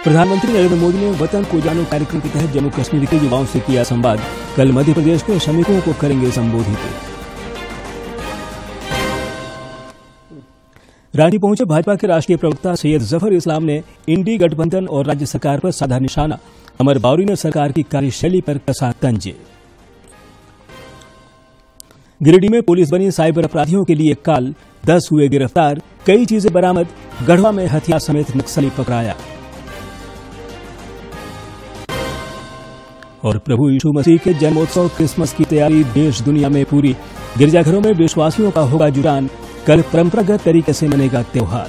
प्रधानमंत्री नरेंद्र मोदी ने वतन को जानो कार्यक्रम के तहत जम्मू कश्मीर के युवाओं से किया संवाद। कल मध्य प्रदेश में श्रमिकों को करेंगे संबोधित। रांची पहुंचे भाजपा के राष्ट्रीय प्रवक्ता सैयद जफर इस्लाम ने इंडी गठबंधन और राज्य सरकार पर साधा निशाना। अमर बावरी ने सरकार की कार्यशैली पर कसा तंज। गिरिडीह में पुलिस बनी साइबर अपराधियों के लिए काल, 10 हुए गिरफ्तार, कई चीजें बरामद। गढ़वा में हथियार समेत नक्सली पकड़ाया। और प्रभु यीशु मसीह के जन्मोत्सव क्रिसमस की तैयारी देश दुनिया में पूरी। गिरजाघरों में विश्वासियों का होगा जुटान। कल परंपरागत तरीके से मनेगा त्योहार।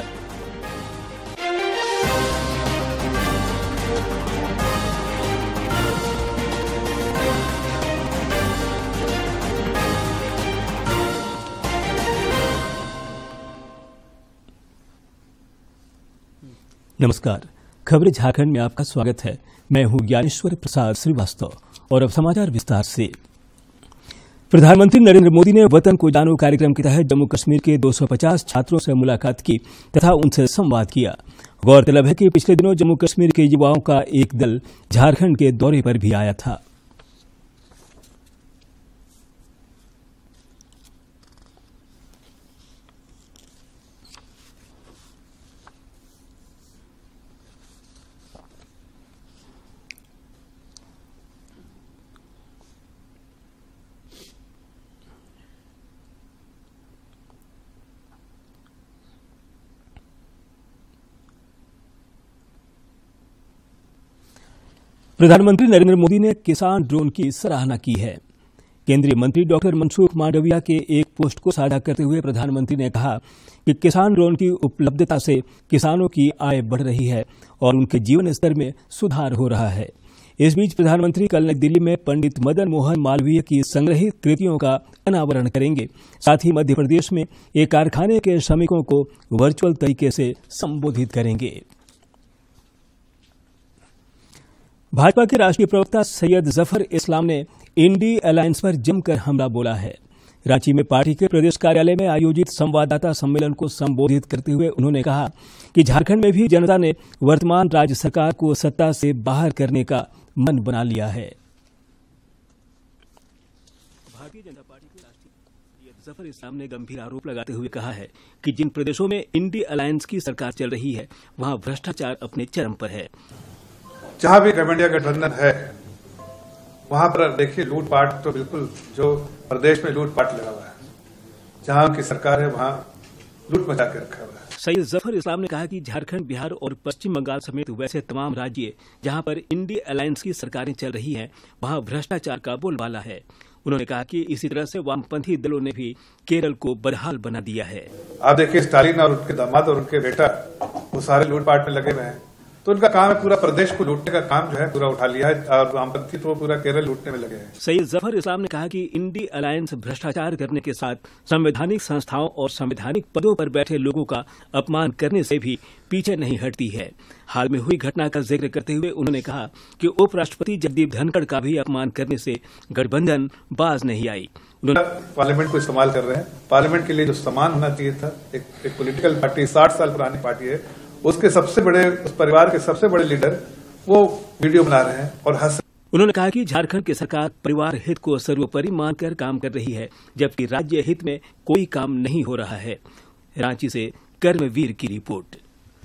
नमस्कार, खबरें झारखंड में आपका स्वागत है। मैं हूं ज्ञानेश्वर प्रसाद श्रीवास्तव और अब समाचार विस्तार से। प्रधानमंत्री नरेंद्र मोदी ने वतन को जानो कार्यक्रम के तहत जम्मू कश्मीर के 250 छात्रों से मुलाकात की तथा उनसे संवाद किया। गौरतलब है कि पिछले दिनों जम्मू कश्मीर के युवाओं का एक दल झारखंड के दौरे पर भी आया था। प्रधानमंत्री नरेंद्र मोदी ने किसान ड्रोन की सराहना की है। केंद्रीय मंत्री डॉक्टर मनसुख मांडविया के एक पोस्ट को साझा करते हुए प्रधानमंत्री ने कहा कि किसान ड्रोन की उपलब्धता से किसानों की आय बढ़ रही है और उनके जीवन स्तर में सुधार हो रहा है। इस बीच प्रधानमंत्री कल नई दिल्ली में पंडित मदन मोहन मालवीय की संग्रहित कृतियों का अनावरण करेंगे। साथ ही मध्य प्रदेश में एक कारखाने के श्रमिकों को वर्चुअल तरीके से संबोधित करेंगे। भाजपा के राष्ट्रीय प्रवक्ता सैयद जफर इस्लाम ने इंडी अलायंस पर जमकर हमला बोला है। रांची में पार्टी के प्रदेश कार्यालय में आयोजित संवाददाता सम्मेलन को संबोधित करते हुए उन्होंने कहा कि झारखंड में भी जनता ने वर्तमान राज्य सरकार को सत्ता से बाहर करने का मन बना लिया है। भारतीय जनता पार्टी के राष्ट्रीय जफर इस्लाम ने गंभीर आरोप लगाते हुए कहा है कि जिन प्रदेशों में इंडी अलायंस की सरकार चल रही है वहां भ्रष्टाचार अपने चरम पर है। जहां भी गठबंधन गठबंधन है वहां पर देखिए लूटपाट तो बिल्कुल जो प्रदेश में लूटपाट लगा हुआ है। जहां की सरकार है वहां लूट मचा के रखा हुआ है। सैयद जफर इस्लाम ने कहा कि झारखंड, बिहार और पश्चिम बंगाल समेत वैसे तमाम राज्य जहां पर इंडी अलायंस की सरकारें चल रही हैं वहां भ्रष्टाचार का बोलबाला है। उन्होंने कहा कि इसी तरह से वामपंथी दलों ने भी केरल को बदहाल बना दिया है। आप देखिए स्टालिन और उनके दामाद और उनके बेटा वो सारे लूटपाट में लगे हुए हैं, तो उनका काम है पूरा प्रदेश को लूटने का काम जो है पूरा उठा लिया है और वामपंथी तो पूरा केरल लूटने में लगे हैं। सैयद जफर इस्लाम ने कहा कि इंडी अलायंस भ्रष्टाचार करने के साथ संवैधानिक संस्थाओं और संवैधानिक पदों पर बैठे लोगों का अपमान करने से भी पीछे नहीं हटती है। हाल में हुई घटना का जिक्र करते हुए उन्होंने कहा कि उपराष्ट्रपति जगदीप धनखड़ का भी अपमान करने से गठबंधन बाज नहीं आई। पार्लियामेंट को इस्तेमाल कर रहे हैं। पार्लियामेंट के लिए जो सम्मान होना चाहिए था, एक पॉलिटिकल पार्टी 60 साल पुरानी पार्टी है, उसके सबसे बड़े उस परिवार के सबसे बड़े लीडर वो वीडियो बना रहे हैं और हंस। उन्होंने कहा कि झारखंड की सरकार परिवार हित को सर्वोपरि मानकर काम कर रही है, जबकि राज्य हित में कोई काम नहीं हो रहा है। रांची से कर्मवीर की रिपोर्ट।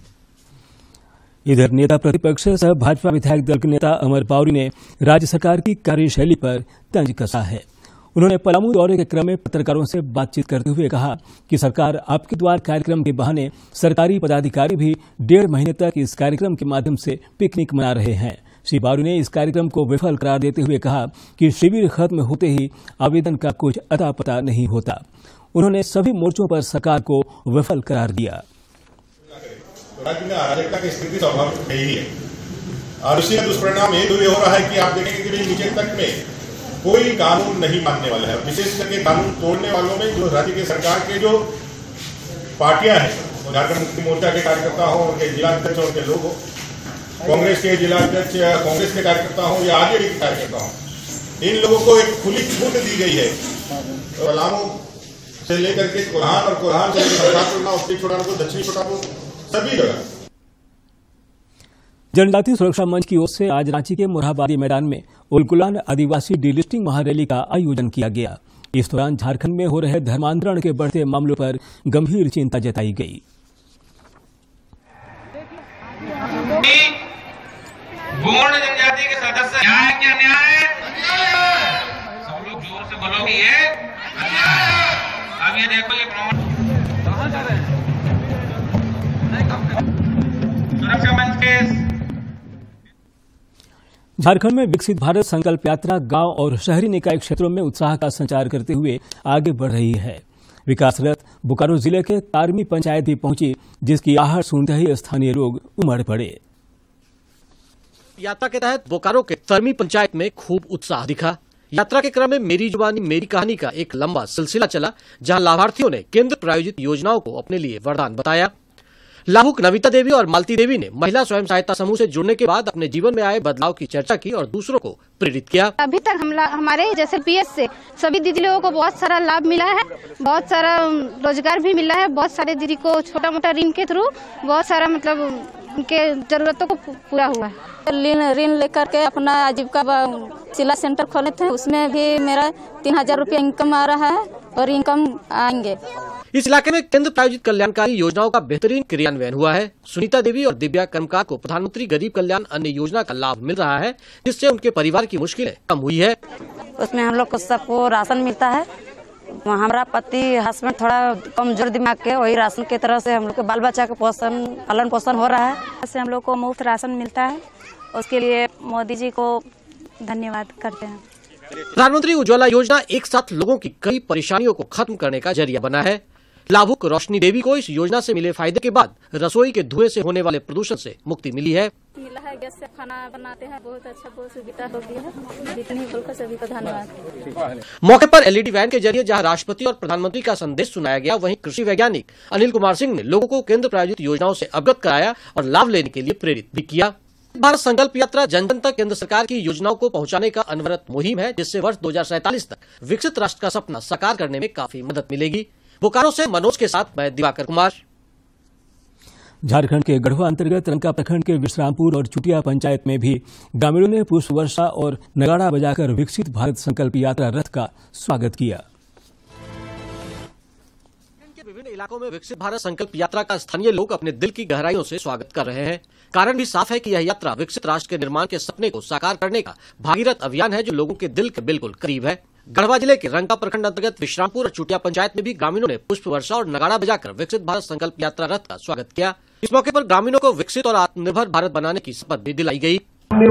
इधर नेता प्रतिपक्ष सह भाजपा विधायक दल के नेता अमर बावरी ने राज्य सरकार की कार्यशैली पर तंज कसा है। उन्होंने पलामू दौरे के क्रम में पत्रकारों से बातचीत करते हुए कहा कि सरकार आपके द्वार कार्यक्रम के बहाने सरकारी पदाधिकारी भी 1.5 महीने तक इस कार्यक्रम के माध्यम से पिकनिक मना रहे हैं। श्री बावरी ने इस कार्यक्रम को विफल करार देते हुए कहा कि शिविर खत्म होते ही आवेदन का कुछ अता पता नहीं होता। उन्होंने सभी मोर्चों पर सरकार को विफल करार दिया। राज्य में अराजकता की स्थिति स्वाभाविक नहीं है और उसी का दुष्परिणाम ये हो रहा है कि आप देखेंगे कि नीचे तक में कोई कानून नहीं मानने वाला है। विशेष करके कानून तोड़ने वालों में जो राज्य की सरकार के जो पार्टियां हैं, झारखंड मुक्ति मोर्चा के कार्यकर्ता हो, उनके जिलाध्यक्ष उनके लोग हो, कांग्रेस के जिलाध्यक्ष कांग्रेस के कार्यकर्ता हो या आगे के कार्यकर्ता हो, इन लोगों को एक खुली छूट दी गई है। पलामू से लेकर के कोल्हान और कोल्हान से उत्तरी छोटापुर, दक्षिणी छोटापुर, सभी जगह। जनजातीय सुरक्षा मंच की ओर से आज रांची के मोरहाबादी मैदान में उलगुलान आदिवासी डीलिस्टिंग महारैली का आयोजन किया गया। इस दौरान झारखंड में हो रहे धर्मांतरण के बढ़ते मामलों पर गंभीर चिंता जताई गई। गोंड जनजाति के सदस्य न्याय क्या न्याय? सब लोग जोर से बोलोगे ये अन्याय। अब ये देखो ये कहां जा रहे हैं? सुरक्षा मंच के झारखंड में विकसित भारत संकल्प यात्रा गांव और शहरी निकाय क्षेत्रों में उत्साह का संचार करते हुए आगे बढ़ रही है। विकास रथ बोकारो जिले के तारमी पंचायत भी पहुंची, जिसकी आहट सुनते ही स्थानीय लोग उमड़ पड़े। यात्रा के तहत बोकारो के तरमी पंचायत में खूब उत्साह दिखा। यात्रा के क्रम में मेरी जुबानी मेरी कहानी का एक लंबा सिलसिला चला, जहां लाभार्थियों ने केंद्र प्रायोजित योजनाओं को अपने लिए वरदान बताया। लाभुक नविता देवी और मालती देवी ने महिला स्वयं सहायता समूह से जुड़ने के बाद अपने जीवन में आए बदलाव की चर्चा की और दूसरों को प्रेरित किया। अभी तक हमारे जैसे पीएस से सभी दीदी लोगों को बहुत सारा लाभ मिला है, बहुत सारा रोजगार भी मिला है, बहुत सारे दीदी को छोटा मोटा ऋण के थ्रू बहुत सारा मतलब उनके जरूरतों को पूरा हुआ है। ऋण लेकर के अपना आजीविका सिलाई सेंटर खोले थे, उसमें भी मेरा 3000 रुपया इनकम आ रहा है और इनकम आएंगे। इस इलाके में केंद्र प्रायोजित कल्याणकारी योजनाओं का बेहतरीन क्रियान्वयन हुआ है। सुनीता देवी और दिव्या कर्मकार को प्रधानमंत्री गरीब कल्याण अन्न योजना का लाभ मिल रहा है, जिससे उनके परिवार की मुश्किलें कम हुई है। उसमें हम लोग को सबको राशन मिलता है। हमारा पति हस्बैंड थोड़ा कमजोर दिमाग के, वही राशन की तरह से हम लोग के बाल बच्चा का पालन पोषण हो रहा है। ऐसे हम लोग को मुफ्त राशन मिलता है, उसके लिए मोदी जी को धन्यवाद करते हैं। प्रधानमंत्री उज्ज्वला योजना एक साथ लोगों की कई परेशानियों को खत्म करने का जरिया बना है। लाभुक रोशनी देवी को इस योजना से मिले फायदे के बाद रसोई के धुएं से होने वाले प्रदूषण से मुक्ति मिली है। मिला है, गैस से खाना बनाते हैं, बहुत अच्छा, बहुत सुविधा हो गई है। जितनी बोलकर सभी को धन्यवाद। मौके पर एलईडी वैन के जरिए जहां राष्ट्रपति और प्रधानमंत्री का संदेश सुनाया गया, वहीं कृषि वैज्ञानिक अनिल कुमार सिंह ने लोगों को केंद्र प्रायोजित योजनाओं से अवगत कराया और लाभ लेने के लिए प्रेरित भी किया। भारत संकल्प यात्रा जन जन तक केंद्र सरकार की योजनाओं को पहुंचाने का अनवरत मुहिम है, जिससे वर्ष 2047 तक विकसित राष्ट्र का सपना साकार करने में काफी मदद मिलेगी। बोकारो से मनोज के साथ मैं दिवाकर कुमार। झारखंड के गढ़वा अंतर्गत रंका प्रखंड के विश्रामपुर और चुटिया पंचायत में भी ग्रामीणों ने पुष्प वर्षा और नगाड़ा बजाकर विकसित भारत संकल्प यात्रा रथ का स्वागत किया। विभिन्न इलाकों में विकसित भारत संकल्प यात्रा का स्थानीय लोग अपने दिल की गहराइयों से स्वागत कर रहे हैं। कारण भी साफ है कि यह यात्रा विकसित राष्ट्र के निर्माण के सपने को साकार करने का भागीरथ अभियान है, जो लोगों के दिल के बिल्कुल करीब है। गढ़वा जिले के रंका प्रखंड अंतर्गत विश्रामपुर और चुटिया पंचायत में भी ग्रामीणों ने पुष्प वर्षा और नगाड़ा बजाकर विकसित भारत संकल्प यात्रा रथ का स्वागत किया। इस मौके पर ग्रामीणों को विकसित और आत्मनिर्भर भारत बनाने की शपथ भी दिलाई गई।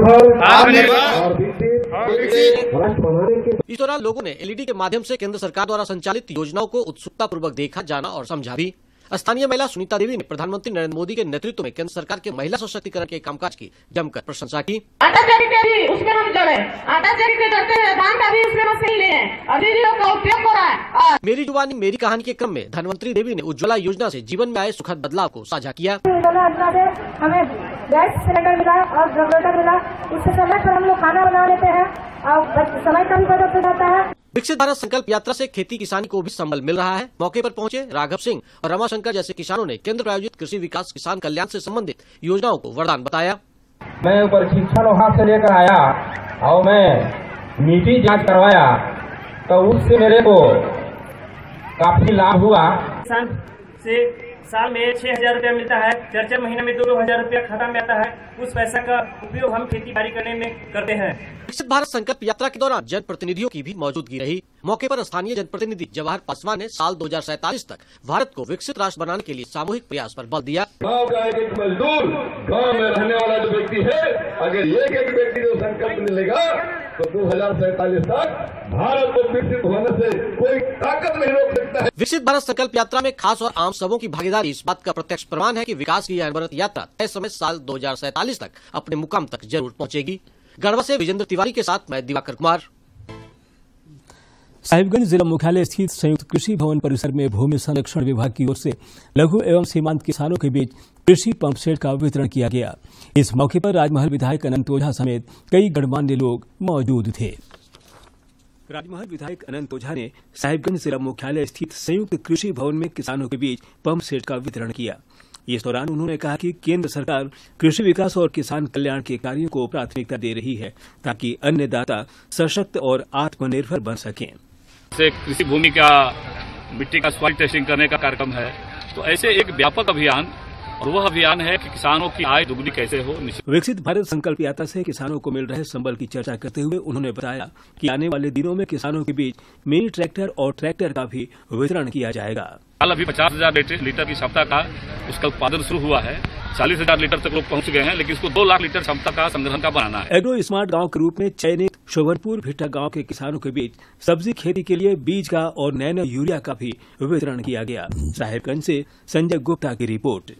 इस दौरान लोगों ने एलईडी के माध्यम से केंद्र सरकार द्वारा संचालित योजनाओं को उत्सुकता पूर्वक देखा, जाना और समझा भी। स्थानीय महिला सुनीता देवी ने प्रधानमंत्री नरेंद्र मोदी के नेतृत्व में केंद्र सरकार के महिला सशक्तिकरण के कामकाज की जमकर प्रशंसा की। आटा चक्की भी उसमें हम जोड़े, आटा चक्की करते हैं, धान का भी उसमें मशीन लिए, अभी भी का उपयोग हो रहा है। मेरी जुबानी मेरी कहानी के क्रम में धनवंतरी देवी ने उज्ज्वला योजना से जीवन में आए सुखद बदलाव को साझा किया। हमें गैस सिलेंडर मिला और जनरेटर मिला, इससे समय पर हम लोग खाना बना लेते हैं और समय का भी बचत हो जाता है। विकसित भारत संकल्प यात्रा से खेती किसानी को भी संबल मिल रहा है। मौके पर पहुंचे राघव सिंह और रमाशंकर जैसे किसानों ने केंद्र प्रायोजित कृषि विकास किसान कल्याण से संबंधित योजनाओं को वरदान बताया। मैं प्रशिक्षण वहाँ से लेकर आया और मैं मिट्टी जांच करवाया, तो उससे मेरे को काफी लाभ हुआ। किसान से साल में 6000 रुपया मिलता है, 4 महीने में 2000 रुपया खाता में आता है। उस पैसा का उपयोग हम खेती बाड़ी करने में करते हैं। विकसित भारत संकल्प यात्रा के दौरान जनप्रतिनिधियों की भी मौजूदगी रही। मौके पर स्थानीय जनप्रतिनिधि जवाहर पासवान ने साल 2047 तक भारत को विकसित राष्ट्र बनाने के लिए सामूहिक प्रयास पर बल दिया। गाँव का एक मजदूर, गाँव में रहने वाला जो व्यक्ति है, अगर एक व्यक्ति को संकल्प मिलेगा तो 2047 तक भारत को विकसित होने से कोई ताकत नहीं रोक सकता है। विकसित भारत संकल्प यात्रा में खास और आम सबों की भागीदारी इस बात का प्रत्यक्ष प्रमाण है कि विकास की यह अनवरत यात्रा तय समय साल 2047 तक अपने मुकाम तक जरूर पहुंचेगी। गढ़वा से विजेंद्र तिवारी के साथ मैं दिवाकर कुमार। साहिबगंज जिला मुख्यालय स्थित संयुक्त कृषि भवन परिसर में भूमि संरक्षण विभाग की ओर से लघु एवं सीमांत किसानों के बीच कृषि पंप सेट का वितरण किया गया। इस मौके पर राजमहल विधायक अनंत ओझा समेत कई गणमान्य लोग मौजूद थे। राजमहल विधायक अनंत ओझा ने साहिबगंज जिला मुख्यालय स्थित संयुक्त कृषि भवन में किसानों के बीच पंप सेट का वितरण किया। इस दौरान उन्होंने कहा कि केंद्र सरकार कृषि विकास और किसान कल्याण के कार्यों को प्राथमिकता दे रही है ताकि अन्नदाता सशक्त और आत्मनिर्भर बन सकें। से कृषि भूमि का मिट्टी का सॉइल टेस्टिंग करने का कार्यक्रम है, तो ऐसे एक व्यापक अभियान, और वह अभियान है कि किसानों की आय दुगनी कैसे हो। विकसित भारत संकल्प यात्रा से किसानों को मिल रहे संबल की चर्चा करते हुए उन्होंने बताया कि आने वाले दिनों में किसानों के बीच मिनी ट्रैक्टर और ट्रैक्टर का भी वितरण किया जाएगा। हाल अभी 50,000 लीटर की क्षमता का उसका उत्पादन शुरू हुआ है। 40,000 लीटर तक लोग पहुंच गए हैं, लेकिन इसको 2 लाख लीटर क्षमता का संग्रहण का बनाना है। एग्रो स्मार्ट गांव के रूप में चयनित शोभनपुर भिट्टा गांव के किसानों के बीच सब्जी खेती के लिए बीज का और नैनो यूरिया का भी वितरण किया गया। साहेबगंज से संजय गुप्ता की रिपोर्ट।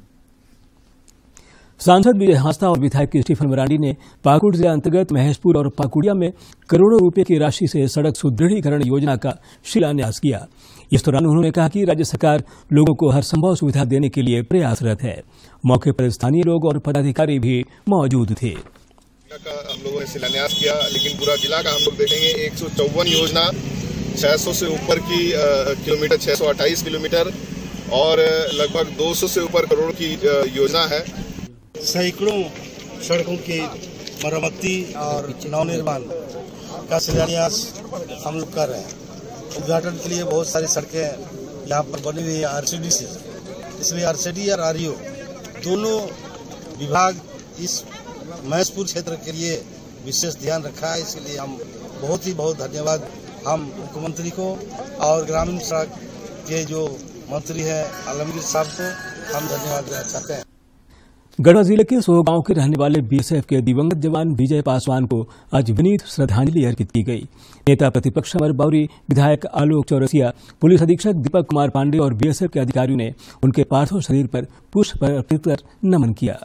सांसद विजय हांसदा और विधायक स्टीफन मरांडी ने पाकुड़ जिला अंतर्गत महेशपुर और पाकुड़िया में करोड़ों रुपए की राशि से सड़क सुदृढ़ीकरण योजना का शिलान्यास किया। इस दौरान उन्होंने कहा कि राज्य सरकार लोगों को हर संभव सुविधा देने के लिए प्रयासरत है। मौके पर स्थानीय लोग और पदाधिकारी भी मौजूद थे। हम लोगों ने शिलान्यास किया, लेकिन पूरा जिला का हम लोग देखेंगे 154 योजना, 600 से ऊपर की किलोमीटर, 628 किलोमीटर और लगभग 200 से ऊपर करोड़ की योजना है। सैकड़ों सड़कों की मरम्मती और नवनिर्माण का शिलान्यास हम लोग कर रहे हैं। उद्घाटन के लिए बहुत सारी सड़कें यहाँ पर बनी हुई है आरसीडी से, इसलिए आरसीडी और आरईओ दोनों विभाग इस महेशपुर क्षेत्र के लिए विशेष ध्यान रखा है। इसलिए हम बहुत धन्यवाद हम मुख्यमंत्री को और ग्रामीण सड़क के जो मंत्री हैं आलमगीर साहब को हम धन्यवाद देना चाहते हैं। गढ़वा जिले के सोह गांव के रहने वाले बीएसएफ के दिवंगत जवान विजय पासवान को आज विनीत श्रद्धांजलि अर्पित की गई। नेता प्रतिपक्ष अमर बावरी, विधायक आलोक चौरसिया, पुलिस अधीक्षक दीपक कुमार पांडे और बीएसएफ के अधिकारियों ने उनके पार्थिव शरीर पर पुष्प अर्पित कर नमन किया।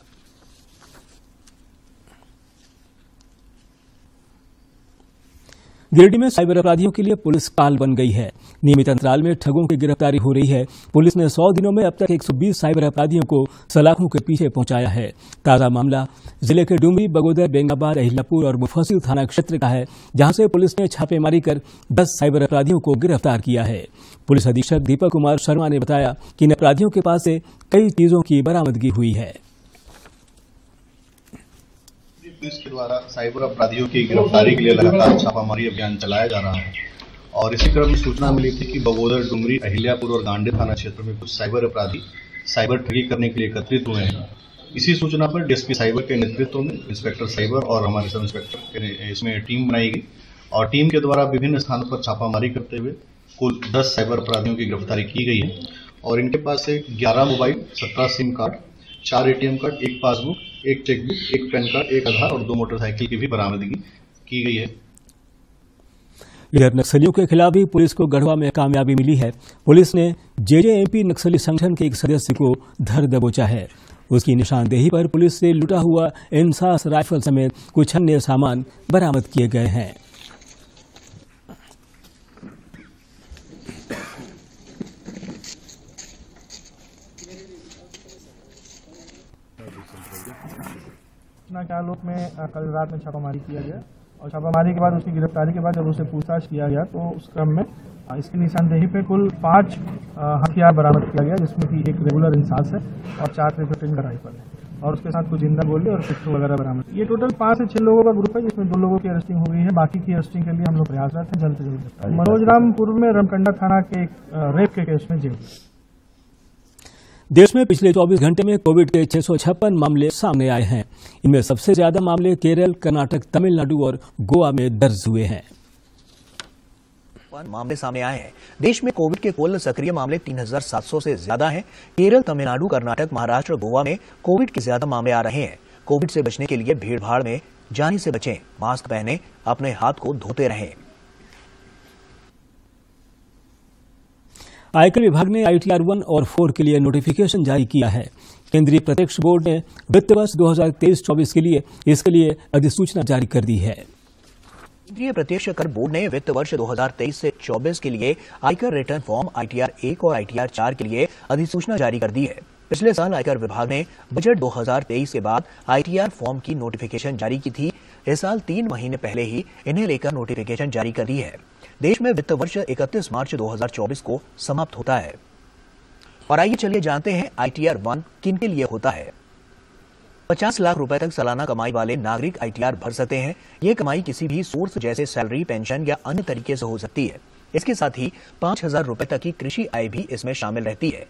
गिरिडीह में साइबर अपराधियों के लिए पुलिस काल बन गई है। नियमित अंतराल में ठगों की गिरफ्तारी हो रही है। पुलिस ने 100 दिनों में अब तक 120 साइबर अपराधियों को सलाखों के पीछे पहुंचाया है। ताजा मामला जिले के डुमरी, बगोदर, बेंगाबाद, अहिल्यापुर और मुफस्सिल थाना क्षेत्र का है, जहां से पुलिस ने छापेमारी कर 10 साइबर अपराधियों को गिरफ्तार किया है। पुलिस अधीक्षक दीपक कुमार शर्मा ने बताया कि इन अपराधियों के पास से कई चीजों की बरामदगी हुई है। पुलिस के द्वारा साइबर अपराधियों की गिरफ्तारी के लिए लगातार छापामारी अभियान चलाया जा रहा है और इसी क्रम में सूचना मिली थी कि बगोदर, डुमरी, अहिल्यापुर और गांडे थाना क्षेत्र में कुछ साइबर अपराधी साइबर ठगी करने के लिए एकत्रित हुए हैं। इसी सूचना पर डीएसपी साइबर के नेतृत्व में इंस्पेक्टर साइबर और हमारे सब इंस्पेक्टर इसमें टीम बनाई गई और टीम के द्वारा विभिन्न स्थानों पर छापामारी करते हुए कुल 10 साइबर अपराधियों की गिरफ्तारी की गई है और इनके पास से 11 mobile, 17 SIM card, 4 ATM card, 1 passbook, 1 chequebook, 1 PAN card, 1 Aadhaar और 2 मोटरसाइकिल की भी बरामदगी की गई है। इधर नक्सलियों के खिलाफ भी पुलिस को गढ़वा में कामयाबी मिली है। पुलिस ने जेजेएमपी नक्सली संगठन के एक सदस्य को धर दबोचा है। उसकी निशानदेही पर पुलिस से लूटा हुआ इंसास राइफल समेत कुछ अन्य सामान बरामद किए गए हैं। के आलोक में कल रात में छापामारी किया गया और छापामारी के बाद उसकी गिरफ्तारी के बाद जब उसे पूछताछ किया गया तो उस क्रम में इसकी निशानदेही पे कुल 5 हथियार बरामद किया गया, जिसमें कि एक रेगुलर इंसास है और 4 315 का राइफल है और उसके साथ कुछ जिंदा गोली और पिस्टल वगैरह बरामद। ये टोटल 5 से 6 लोगों का ग्रुप है, जिसमें 2 लोगों की अरेस्टिंग हो गई है। बाकी की अरेस्टिंग के लिए हम लोग प्रयासरत हैं, जल्द से जल्द। मनोजरामपुर में रमकंडा थाना के रेप के केस में जेल। देश में पिछले 24 घंटे में कोविड के 656 मामले सामने आए हैं। इनमें सबसे ज्यादा मामले केरल, कर्नाटक, तमिलनाडु और गोवा में दर्ज हुए हैं। मामले सामने आए हैं। देश में कोविड के कुल सक्रिय मामले 3700 से ज्यादा हैं। केरल, तमिलनाडु, कर्नाटक, महाराष्ट्र, गोवा में कोविड के ज्यादा मामले आ रहे हैं। कोविड से बचने के लिए भीड़ भाड़ में जाने से बचें, मास्क पहनें, अपने हाथ को धोते रहें। आयकर विभाग ने ITR 1 और 4 के लिए नोटिफिकेशन जारी किया है। केंद्रीय प्रत्यक्ष बोर्ड ने वित्त वर्ष 2023-24 के लिए इसके लिए अधिसूचना जारी कर दी है। केंद्रीय प्रत्यक्ष कर बोर्ड ने वित्त वर्ष 2023 से 24 के लिए आयकर रिटर्न फॉर्म ITR 1 और ITR 4 के लिए अधिसूचना जारी कर दी है। पिछले साल आयकर विभाग ने बजट 2023 के बाद ITR फॉर्म की नोटिफिकेशन जारी की थी। इस साल 3 महीने पहले ही इन्हें लेकर नोटिफिकेशन जारी कर दी है। देश में वित्त वर्ष 31 मार्च 2024 को समाप्त होता है। और आइए चलिए जानते हैं ITR 1 किन के लिए होता है। 50 लाख रुपए तक सालाना कमाई वाले नागरिक ITR भर सकते हैं। ये कमाई किसी भी सोर्स जैसे सैलरी, पेंशन या अन्य तरीके से हो सकती है। इसके साथ ही 5,000 रुपए तक की कृषि आय भी इसमें शामिल रहती है।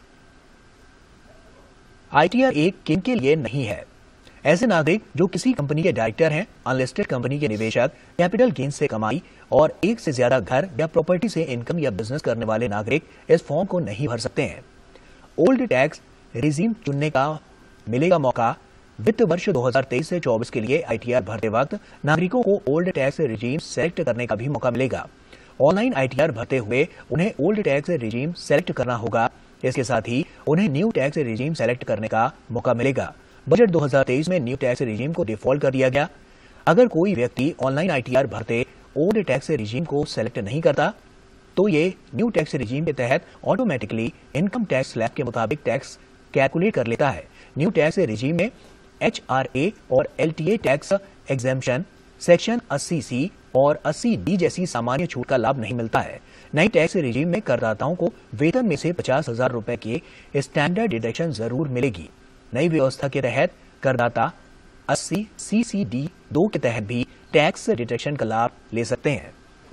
ITR 1 किन के लिए नहीं है? ऐसे नागरिक जो किसी कंपनी के डायरेक्टर हैं, अनलिस्टेड कंपनी के निवेशक, कैपिटल गेन से कमाई और एक से ज्यादा घर या प्रॉपर्टी से इनकम या बिजनेस करने वाले नागरिक इस फॉर्म को नहीं भर सकते हैं। ओल्ड टैक्स रिजीम चुनने का मिलेगा मौका। वित्त वर्ष 2023 से 24 के लिए ITR भरते वक्त नागरिकों को ओल्ड टैक्स रिजीम सेलेक्ट करने का भी मौका मिलेगा। ऑनलाइन ITR भरते हुए उन्हें ओल्ड टैक्स रिजीम सेलेक्ट करना होगा। इसके साथ ही उन्हें न्यू टैक्स रिजीम सेलेक्ट करने का मौका मिलेगा। बजट 2023 में न्यू टैक्स रिजीम को डिफॉल्ट कर दिया गया। अगर कोई व्यक्ति ऑनलाइन ITR भरते ओल्ड टैक्स रिजीम को सेलेक्ट नहीं करता तो ये न्यू टैक्स रिजीम के तहत ऑटोमेटिकली इनकम टैक्स स्लैब के मुताबिक टैक्स कैलकुलेट कर लेता है। न्यू टैक्स रिजीम में HRA और LTA tax exemption, section 80C और 80D जैसी सामान्य छूट का लाभ नहीं मिलता है। नई टैक्स रिजीम में करदाताओं को वेतन में से 50,000 रुपए की स्टैंडर्ड डिडक्शन जरूर मिलेगी। नई व्यवस्था के तहत करदाता 80 CCD 2 के तहत भी टैक्स डिडक्शन का लाभ ले सकते हैं।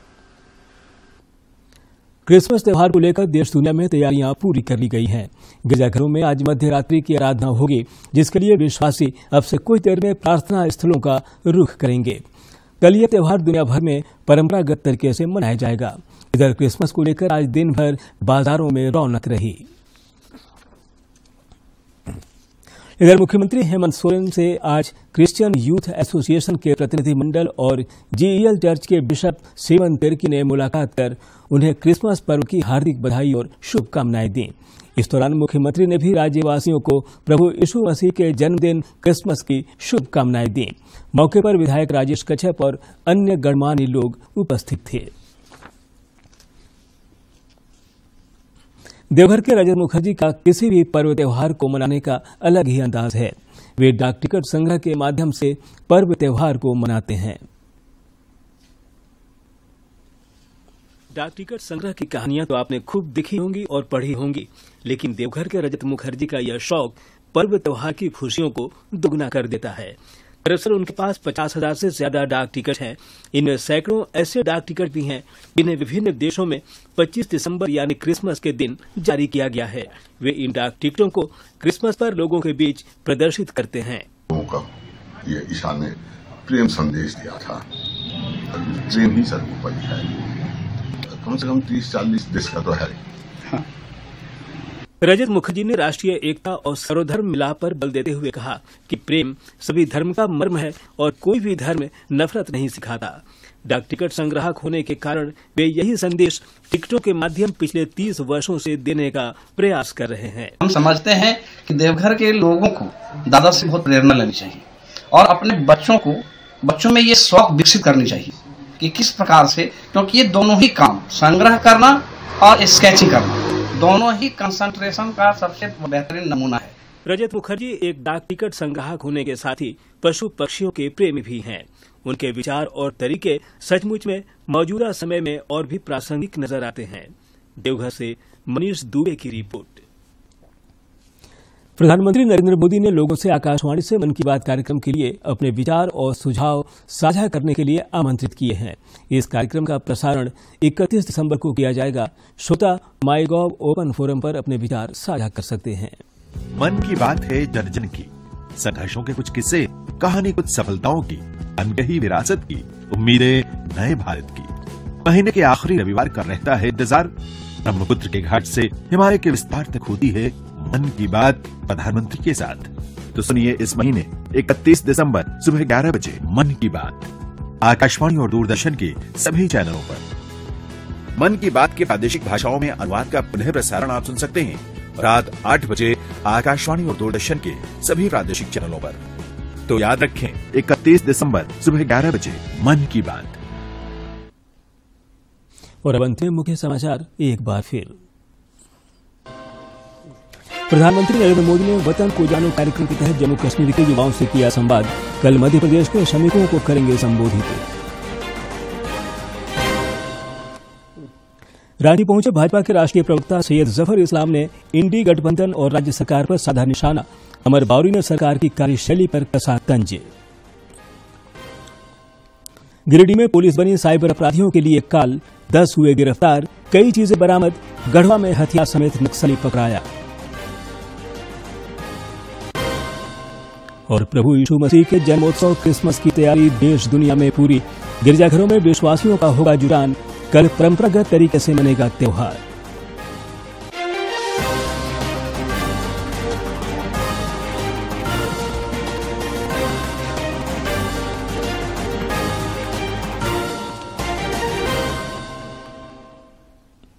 क्रिसमस त्योहार को लेकर देश दुनिया में तैयारियां पूरी कर ली गई हैं। गिरजाघरों में आज मध्य रात्रि की आराधना होगी, जिसके लिए विश्वासी अब से कुछ देर में प्रार्थना स्थलों का रुख करेंगे। कल यह त्योहार दुनिया भर में परंपरागत तरीके से मनाया जाएगा। इधर क्रिसमस को लेकर आज दिन भर बाजारों में रौनक रही। इधर मुख्यमंत्री हेमंत सोरेन से आज क्रिश्चियन यूथ एसोसिएशन के प्रतिनिधिमंडल और GEL चर्च के बिशप सेवन तिर्की ने मुलाकात कर उन्हें क्रिसमस पर्व की हार्दिक बधाई और शुभकामनाएं दी। इस दौरान मुख्यमंत्री ने भी राज्यवासियों को प्रभु यीशु मसीह के जन्मदिन क्रिसमस की शुभकामनाएं दी। मौके पर विधायक राजेश कच्छप और अन्य गणमान्य लोग उपस्थित थे। देवघर के रजत मुखर्जी का किसी भी पर्व त्योहार को मनाने का अलग ही अंदाज है। वे डाक टिकट संग्रह के माध्यम से पर्व त्योहार को मनाते हैं। डाक टिकट संग्रह की कहानियां तो आपने खूब दिखी होंगी और पढ़ी होंगी, लेकिन देवघर के रजत मुखर्जी का यह शौक पर्व त्योहार की खुशियों को दुगना कर देता है। दरअसल उनके पास 50,000 से ज्यादा डाक टिकट हैं। इनमें सैकड़ों ऐसे डाक टिकट भी हैं जिन्हें विभिन्न देशों में 25 दिसंबर यानी क्रिसमस के दिन जारी किया गया है। वे इन डाक टिकटों को क्रिसमस पर लोगों के बीच प्रदर्शित करते हैं। लोगों का ये ईशा ने प्रेम संदेश दिया था, ट्रेन ही सर्वोपरि है। कम से कम 30-40 देश का तो है। रजत मुखर्जी ने राष्ट्रीय एकता और सर्वधर्म मिलाप पर बल देते हुए कहा कि प्रेम सभी धर्म का मर्म है और कोई भी धर्म नफरत नहीं सिखाता। डाक टिकट संग्राहक होने के कारण वे यही संदेश टिकटों के माध्यम पिछले 30 वर्षों से देने का प्रयास कर रहे हैं। हम समझते हैं कि देवघर के लोगों को दादा से बहुत प्रेरणा लेनी चाहिए और अपने बच्चों में ये शौक विकसित करनी चाहिए कि किस प्रकार से, क्योंकि ये दोनों ही काम, संग्रह करना और स्केचिंग करना, दोनों ही कंसंट्रेशन का सबसे बेहतरीन नमूना है। रजत मुखर्जी एक डाक टिकट संग्राहक होने के साथ ही पशु पक्षियों के प्रेमी भी हैं। उनके विचार और तरीके सचमुच में मौजूदा समय में और भी प्रासंगिक नजर आते हैं। देवघर से मनीष दुबे की रिपोर्ट। प्रधानमंत्री नरेंद्र मोदी ने लोगों से आकाशवाणी से मन की बात कार्यक्रम के लिए अपने विचार और सुझाव साझा करने के लिए आमंत्रित किए हैं। इस कार्यक्रम का प्रसारण 31 दिसंबर को किया जाएगा। श्रोता माईगॉव ओपन फोरम पर अपने विचार साझा कर सकते हैं। मन की बात है जन की, संघर्षों के कुछ किस्से, कहानी कुछ सफलताओं की, अनकही विरासत की, उम्मीदें नए भारत की। महीने के आखिरी रविवार का रहता है इंतजार। ब्रह्मपुत्र के घाट से हिमालय के विस्तार तक होती है मन की बात प्रधानमंत्री के साथ। तो सुनिए इस महीने 31 दिसंबर सुबह 11 बजे मन की बात आकाशवाणी और दूरदर्शन के सभी चैनलों पर। मन की बात के प्रादेशिक भाषाओं में अनुवाद का पुनः प्रसारण आप सुन सकते हैं रात 8 बजे आकाशवाणी और दूरदर्शन के सभी प्रादेशिक चैनलों पर। तो याद रखें 31 दिसंबर सुबह 11 बजे मन की बात। और अब अंत में मुख्य समाचार एक बार फिर। प्रधानमंत्री नरेंद्र मोदी ने वतन को जानो कार्यक्रम के तहत जम्मू कश्मीर के युवाओं से किया संवाद। कल मध्य प्रदेश के श्रमिकों को करेंगे संबोधित। रांची पहुंचे भाजपा के राष्ट्रीय प्रवक्ता सैयद जफर इस्लाम ने इंडी गठबंधन और राज्य सरकार पर साधा निशाना। अमर बावरी ने सरकार की कार्यशैली पर कसा तंज। गिरिडीह में पुलिस बनी साइबर अपराधियों के लिए काल, 10 हुए गिरफ्तार, कई चीजें बरामद। गढ़वा में हथियार समेत नक्सली पकड़ाया। और प्रभु यीशु मसीह के जन्मोत्सव क्रिसमस की तैयारी देश दुनिया में पूरी। गिरजाघरों में विश्वासियों का होगा जुटान। कल परंपरागत तरीके से मनेगा त्योहार।